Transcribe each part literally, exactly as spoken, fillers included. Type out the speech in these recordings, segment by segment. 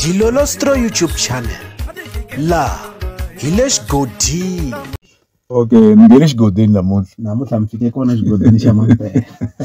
Dilolostro YouTube channel. La Hilesh Godini. Okay, ngene xigodini namuntlha. Namuntlha mfike kona xigodini xa Mampela.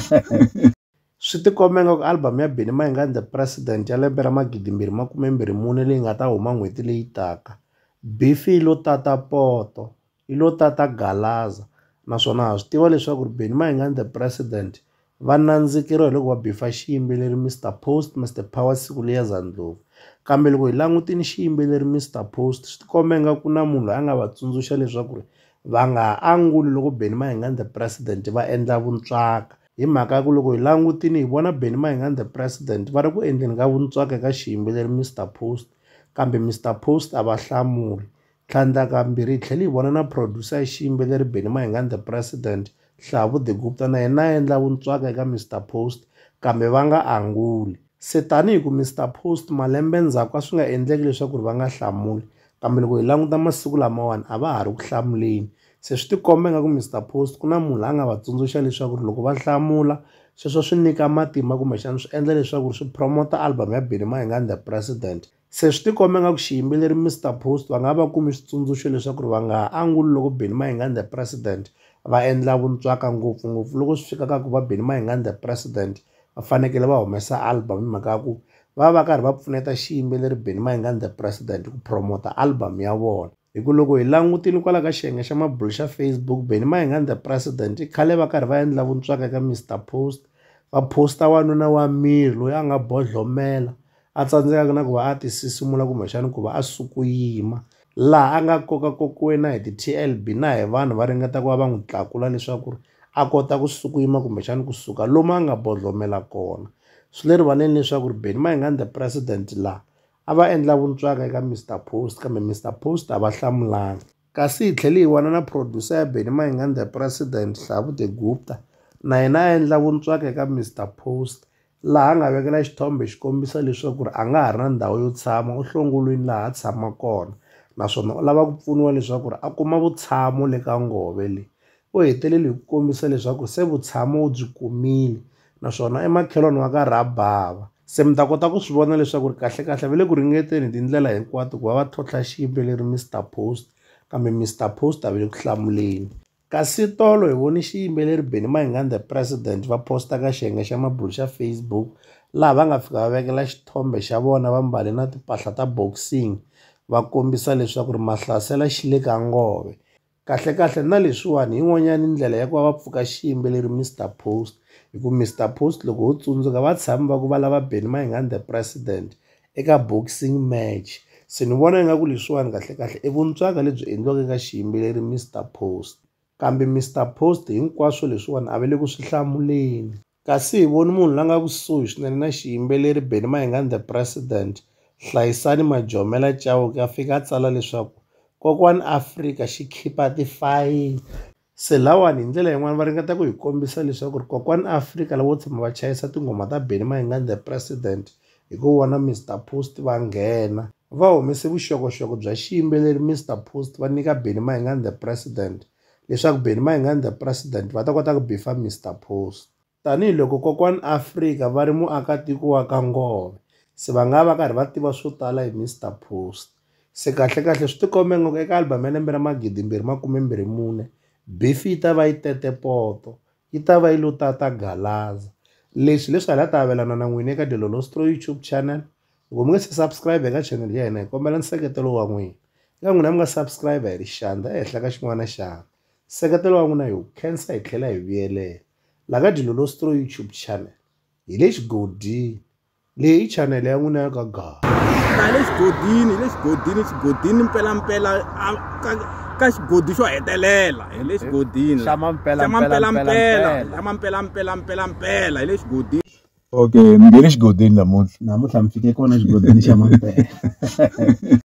Swi tikombenga ku album ya Benny Mayengani the President ya lembe ra magidimbirhi makume mbirhi mune leyi nga ta huma n'hweti leyi taka. Beef yi lo tata poto, yi lo tata galaza. Naswona ha swi tiva leswaku Benny Mayengani the President va nandzikeriwa hi loko va bifa xiyimbeleri mister Post, mister Power siku leya Zandlovu. Kambe loko hi langutini xiyimbeleri mister Post, swi tikombenga ku na munhu loyi a nga va tsundzuxa leswaku va nga anguli loko Benny Mayengani the President va endla vuntswaka. Hi mhaka ku loko hi langutini hi vona Benny Mayengani the President va ri ku endleni ka vuntswaka eka xiyimbeleri mister Post, kambe mister Post a va hlamuli. Tlhandlakambirhi hi tlhela hi vona na producer ya xiyimbeleri Benny Mayengani the President Hlavu the Gupta na yena a endla vuntswaka eka mister Post, kambe va nga anguli. Se tanihi ku mister Post malembe ndzhaku a swi nga endleki leswaku va nga hlamuli, kambe loko hi languta masiku lamawani a va ha ri ku hlamuleni. Se swi tikomba nga ku mister Post ku na munhu a nga va tsundzuxa leswaku loko va hlamula sweswo swi nyika matimba kumbexana swi endla leswaku swi promota album ya Benny Mayengani the President. Se swi tikomba nga ku xiyimbeleri mister Post va nga va kumi switsundzuxo leswaku va nga anguli loko Benny Mayengani the President va endla vuntswaka ngopfungopfu loko swi fika ka ku va Benny Mayengani the President va fanekele va humesa album hi mhaka ku va va karhi va pfuneta xiyimbeleri Benny Mayengani the President ku promota album ya vona. Hi ku loko hi langutini kwala ka xiyenge xa mabulu xa Facebook, Benny Mayengani the President i khale va karhi va endla vuntswaka eka mister Post, va posta wanuna wa miri loyi a nga bodlomela a tsandzekaka na ku va a tisisimula kumbexana ku va a sukuyima, laha a nga koka kokiwe na hi ti-T L B na hi vanhu va ringeta ku va va n'wi tlakula leswaku a kota ku sukuyima kumbexana kusuka lomu a nga bodlomela kona. Swi le rivaleni leswaku Benny Mayengani the President laha a va endla vuntswaka eka mister Post, kambe mister Post a va hlamulanga. Kasi hi tlhela hi vona na producer ya Benny Mayengani the President Hlavu the Gupta na yena a endla vuntswaka eka mister Post, laha a nga vekela xithombe xi kombisa leswaku a nga ha ri na ndhawu yo tshama u hlongolweni laha a tshama kona, naswona u lava ku pfuniwa leswaku a kuma vutshamo le ka ngove leyi. U hetelele hi ku kombisa leswaku se vutshamo u byi kumile, naswona emakhelwani wa ka Rabava. Se mi ta kota ku swi vona leswaku kahle kahle va le ku ringeteni hi tindlela hinkwato ku va va tlhontlha xiyimbeleri mister Post, kambe mister Post a va le ku hlamuleni. Kasi tolo hi voni xiyimbeleri Benny Mayengani the President va posta ka xiyenge xa mabulu xa Facebook, laha va nga fika va vekela xithombe xa vona va mbale na timpahla ta boxing va kombisa leswaku mahlasela xi le ka ngove. Kahle kahle na leswiwani yin'wanyana ndlela ya ku va va pfuka xiyimbeleri mister Post, hi ku mister Post loko ho tsundzuka va tshami va ku va lava Benny Mayengani the President eka boxing match. Se ni vona ingaku leswiwani kahle kahle i vuntswaka lebyi endliwaka eka xiyimbeleri mister Post, kambe mister Post hinkwaswo leswiwani a va le ku swi hlamuleni. Kasi hi voni munhu la nga kusuhi swinene na xiyimbeleri Benny Mayengani the President Hlayisani Majomela Chauke a fika a tsala leswaku kokwani Afrika xi khipa tifayini. Se lawani hi ndlela yin'wana va ringeta ku hi kombisa leswaku kokwani Afrika lavo tshama va chayisa tinghoma ta Benny Mayengani the President hi ku vona mister Post va nghena va humese vuxokoxoko bya xiyimbeleri mister Post va nyika Benny Mayengani the President leswaku Benny Mayengani the President va ta kota ku bifa mister Post. Tanihiloko kokwani Afrika va ri muakatiko wa ka ngove, se va nga va karhi va tiva swo tala hi mister Post. Se kahle kahle swi tikombe ngopfu eka album ya lembe ra magidimbirhi makume mbirhi mune, beef yi ta va yi tete poto, yi ta va yi lo tata galaza. Leswi leswi hala ta avelana na n'wini eka Dilolostro YouTube channel. Loko mi nga se subscribe eka channel ya hina hi kombela nseketelo wa n'wina. Eka n'wina mi nga subscribe hi ri xandla ehenhla ka xin'wana na xana. Nseketelo wa n'wina hi wu khensa hi tlhela hi vuyelela. La ka Dilolostro YouTube channel hi le xigodini, leyi channel ya n'wina ya ka Gaza. Ka le xigodini, le xigodini, xigodini mpela mpela ka ka xigodi xo hetelela hi le xigodini. Xa Mampela mpela mpela, xa Mampela mpela mpela mpela hi le xigodini. Okay, ngene xigodini namuntlha. Namuntlha mfike kona xigodini xa Mampela.